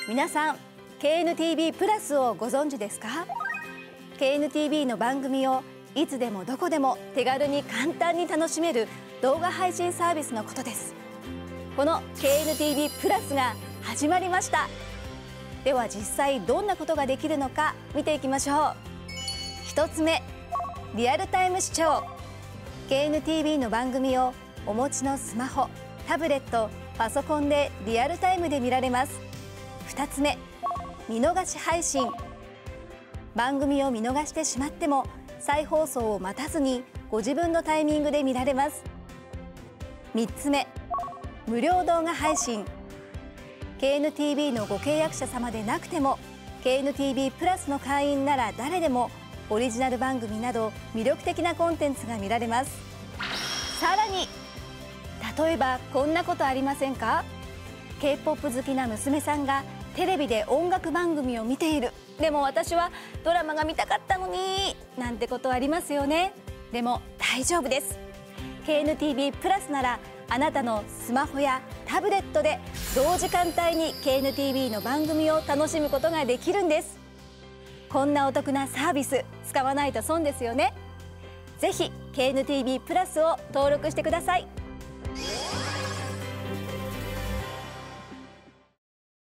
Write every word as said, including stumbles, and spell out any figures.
皆さん ケーエヌティービー プラスをご存知ですか？ ケーエヌティービー の番組をいつでもどこでも手軽に簡単に楽しめる動画配信サービスのことです。この ケーエヌティービー プラスが始まりました。では実際どんなことができるのか見ていきましょう。一つ目、リアルタイム視聴。 ケーエヌティービー の番組をお持ちのスマホ、タブレット、パソコンでリアルタイムで見られます。二つ目、見逃し配信。番組を見逃してしまっても再放送を待たずにご自分のタイミングで見られます。三つ目、無料動画配信。 ケーエヌティービー のご契約者様でなくても ケーエヌティービー プラスの会員なら誰でもオリジナル番組など魅力的なコンテンツが見られます。さらに例えばこんなことありませんか？ ケーポップ 好きな娘さんがテレビで音楽番組を見ている、でも私はドラマが見たかったのになんてことありますよね。でも大丈夫です。 ケーエヌティービー プラスならあなたのスマホやタブレットで同時間帯に ケーエヌティービー の番組を楽しむことができるんです。こんなお得なサービス使わないと損ですよね。ぜひ ケーエヌティービー プラスを登録してください。